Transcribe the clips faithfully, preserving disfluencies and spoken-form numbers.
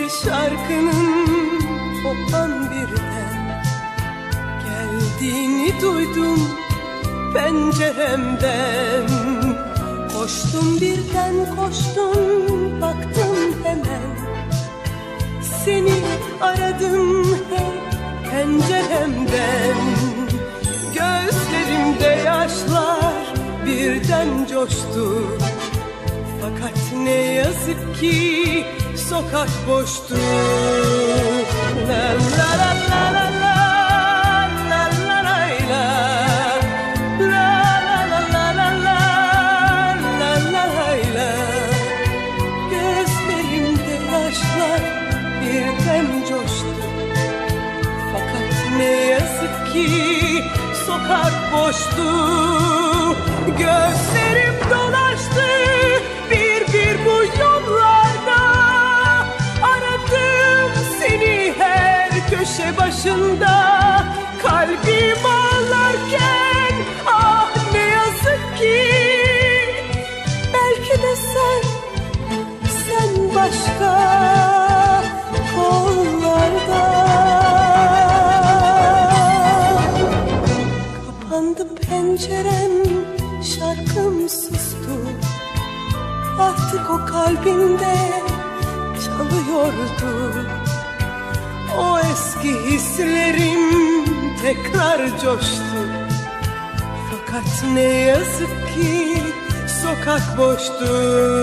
şarkının o an birden geldiğini duydum penceremden. Koştum birden koştum, baktım hemen, seni aradım hep penceremden. Gözlerimde yaşlar birden coştu, fakat ne yazık ki sokak boştu. La la la la la la la la la la la la la la la la. Gözlerimde yaşlar birden coştu, fakat ne yazık ki sokak boştu. Gözlerim dolaştı bir bir bu yollarda, aradım seni her köşe başında. Kalbim ağlarken ah ne yazık ki, belki de sen, sen başka kollarda. Kapandı pencerem, şarkım sustu, artık o kalbimde çalıyordu. O eski hislerim tekrar coştu, fakat ne yazık ki sokak boştu.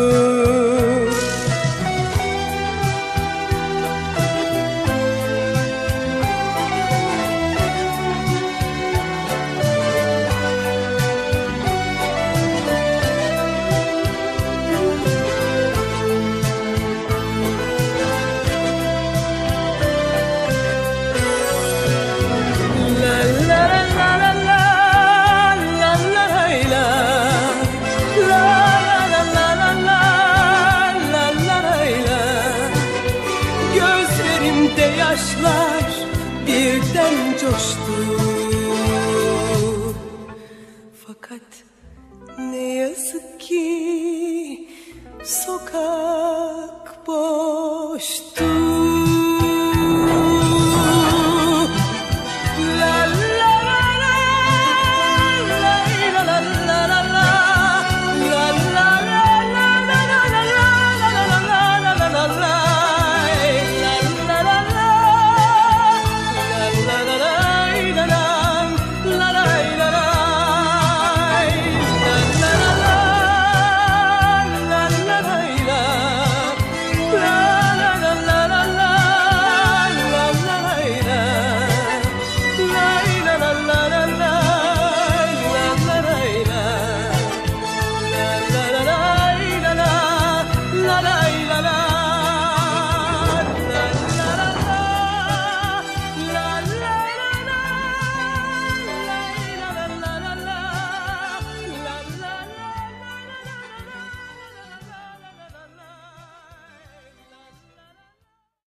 Yaşlar birden coştu, fakat ne yazık ki sokak boştu.